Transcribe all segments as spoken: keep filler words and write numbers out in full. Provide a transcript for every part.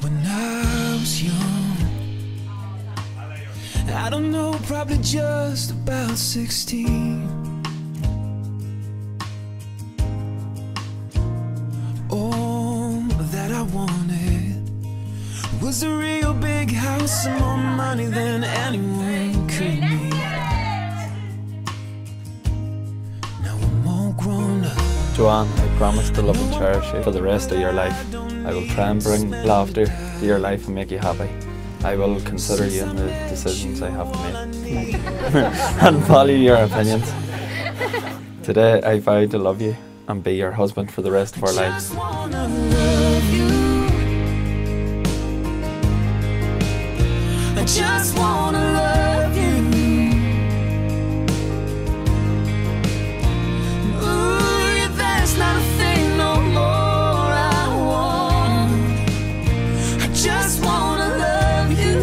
when I was young. I don't know, probably just about sixteen. All that I wanted was a real big house and more money than anyone could need. Now I'm all grown up. Joanne, I promise to love and cherish you for the rest of your life. I will try and bring laughter to your life and make you happy. I will consider you in the decisions I have to make and value your opinions. Today I vow to love you and be your husband for the rest of our lives. I just wanna love you. Ooh, yeah, there's not a thing no more I want. I just wanna love you.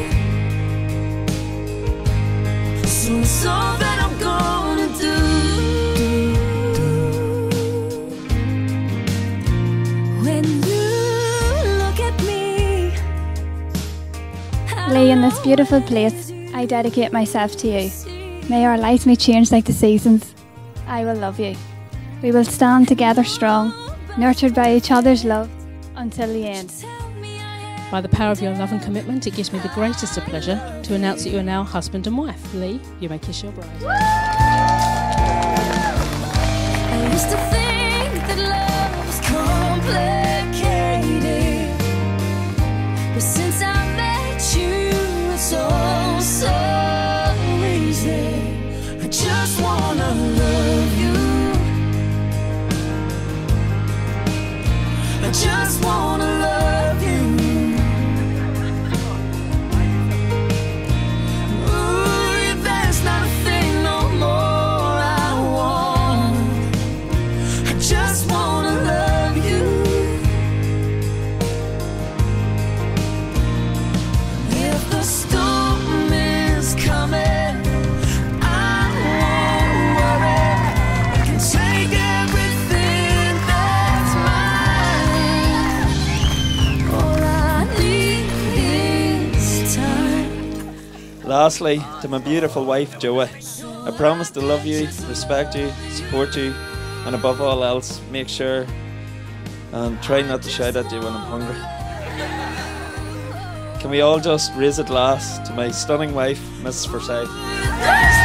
So it's all that I'm gonna do. When you look at me, Lee, in this beautiful place, I dedicate myself to you. May our lives may change like the seasons. I will love you. We will stand together strong, nurtured by each other's love, until the end. By the power of your love and commitment, it gives me the greatest of pleasure to announce that you are now husband and wife. Lee, you may kiss your bride. I used to think that love was complicated, but since I met you, it's all so easy. I just wanna love you. I just wanna love you. Ooh, there's not a thing no more I want. I just wanna love you. If the storm is coming, I won't worry. I can take everything that's mine. All I need is time. Lastly, to my beautiful wife Joey, I promise to love you, respect you, support you, and above all else, make sure and try not to shout at you when I'm hungry. Can we all just raise a glass to my stunning wife, Missus Forsyth?